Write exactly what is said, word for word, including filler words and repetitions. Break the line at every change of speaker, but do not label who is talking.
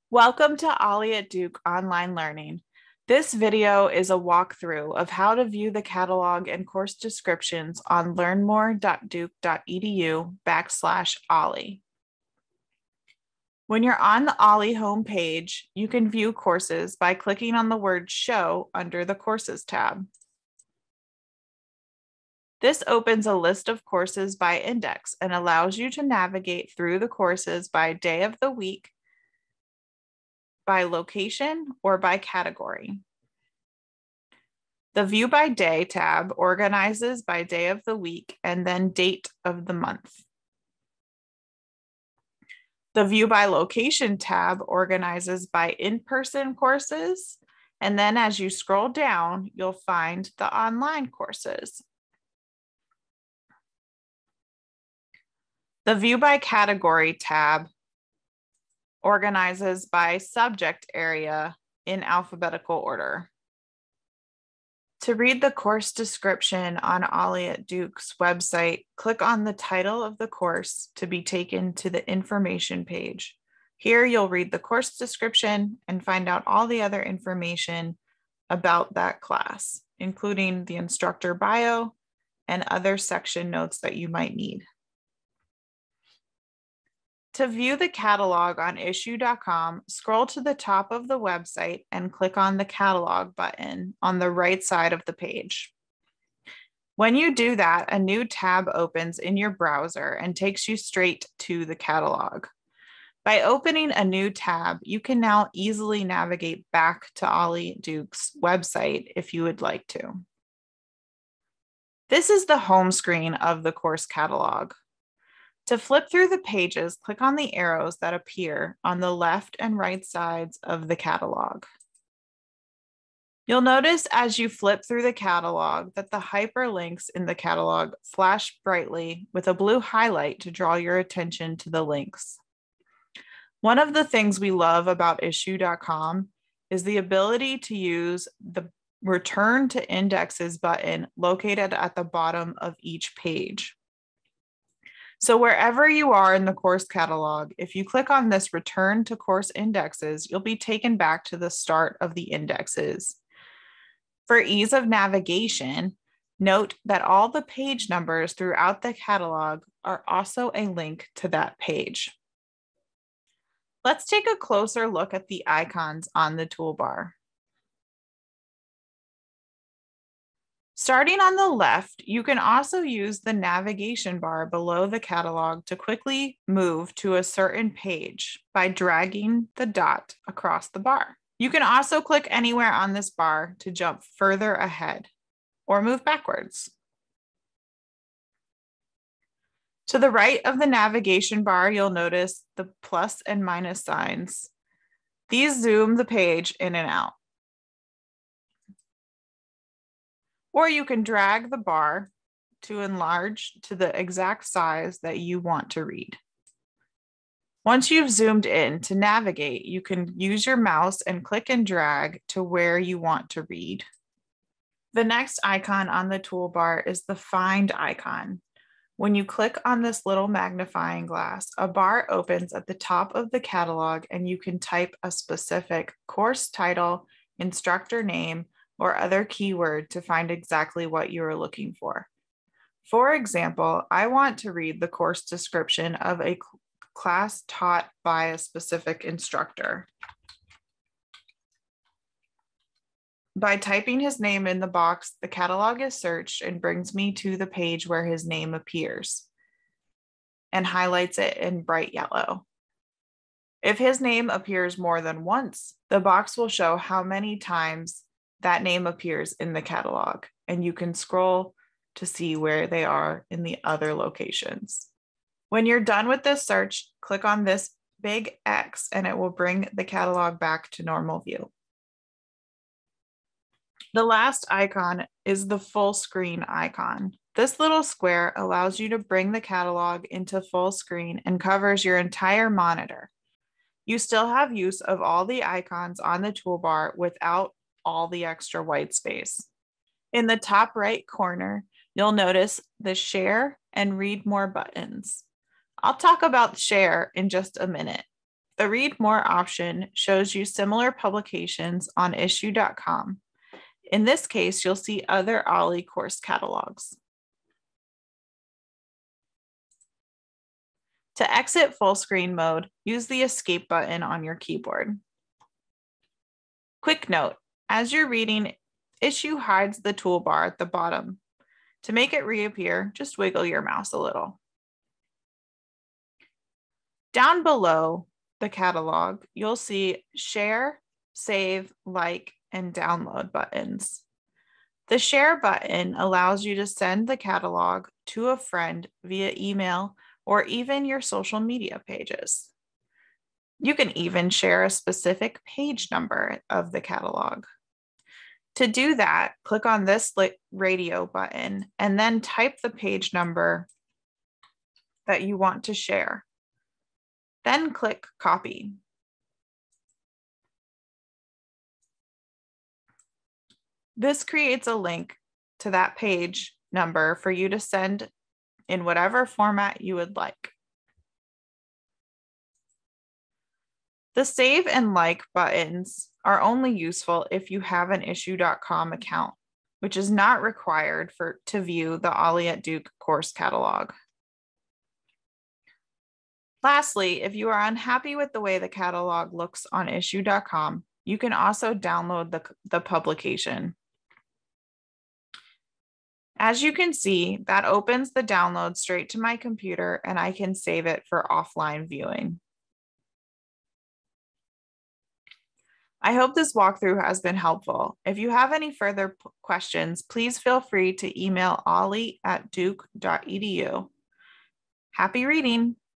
Welcome to OLLI at Duke Online Learning. This video is a walkthrough of how to view the catalog and course descriptions on Learnmore dot duke dot e d u backslash OLLI. When you're on the OLLI homepage, you can view courses by clicking on the word Show under the Courses tab. This opens a list of courses by index and allows you to navigate through the courses by day of the week, by location, or by category. The View by Day tab organizes by day of the week and then date of the month. The View by Location tab organizes by in-person courses, and then as you scroll down, you'll find the online courses. The View by Category tab organizes by subject area in alphabetical order. To read the course description on OLLI at Duke's website, click on the title of the course to be taken to the information page. Here you'll read the course description and find out all the other information about that class, including the instructor bio and other section notes that you might need. To view the catalog on issue dot com, scroll to the top of the website and click on the catalog button on the right side of the page. When you do that, a new tab opens in your browser and takes you straight to the catalog. By opening a new tab, you can now easily navigate back to OLLI at Duke's website if you would like to. This is the home screen of the course catalog. To flip through the pages, click on the arrows that appear on the left and right sides of the catalog. You'll notice as you flip through the catalog that the hyperlinks in the catalog flash brightly with a blue highlight to draw your attention to the links. One of the things we love about issue dot com is the ability to use the Return to Indexes button located at the bottom of each page. So wherever you are in the course catalog, if you click on this Return to Course Indexes, you'll be taken back to the start of the indexes. For ease of navigation, note that all the page numbers throughout the catalog are also a link to that page. Let's take a closer look at the icons on the toolbar. Starting on the left, you can also use the navigation bar below the catalog to quickly move to a certain page by dragging the dot across the bar. You can also click anywhere on this bar to jump further ahead or move backwards. To the right of the navigation bar, you'll notice the plus and minus signs. These zoom the page in and out. Or you can drag the bar to enlarge to the exact size that you want to read. Once you've zoomed in to navigate, you can use your mouse and click and drag to where you want to read. The next icon on the toolbar is the Find icon. When you click on this little magnifying glass, a bar opens at the top of the catalog and you can type a specific course title, instructor name, or other keyword to find exactly what you are looking for. For example, I want to read the course description of a class taught by a specific instructor. By typing his name in the box, the catalog is searched and brings me to the page where his name appears and highlights it in bright yellow. If his name appears more than once, the box will show how many times that name appears in the catalog, and you can scroll to see where they are in the other locations. When you're done with this search, click on this big X and it will bring the catalog back to normal view. The last icon is the full screen icon. This little square allows you to bring the catalog into full screen and covers your entire monitor. You still have use of all the icons on the toolbar without all the extra white space. In the top right corner, you'll notice the Share and Read More buttons. I'll talk about Share in just a minute. The Read More option shows you similar publications on issue dot com. In this case, you'll see other OLLI course catalogs. To exit full screen mode, use the escape button on your keyboard. Quick note, as you're reading, Issue hides the toolbar at the bottom. To make it reappear, just wiggle your mouse a little. Down below the catalog, you'll see Share, Save, Like, and Download buttons. The Share button allows you to send the catalog to a friend via email or even your social media pages. You can even share a specific page number of the catalog. To do that, click on this radio button and then type the page number that you want to share. Then click Copy. This creates a link to that page number for you to send in whatever format you would like. The Save and Like buttons are only useful if you have an issue dot com account, which is not required for to view the OLLI at Duke course catalog. Lastly, if you are unhappy with the way the catalog looks on issue dot com, you can also download the, the publication. As you can see, that opens the download straight to my computer and I can save it for offline viewing. I hope this walkthrough has been helpful. If you have any further questions, please feel free to email olli at duke dot e d u. Happy reading!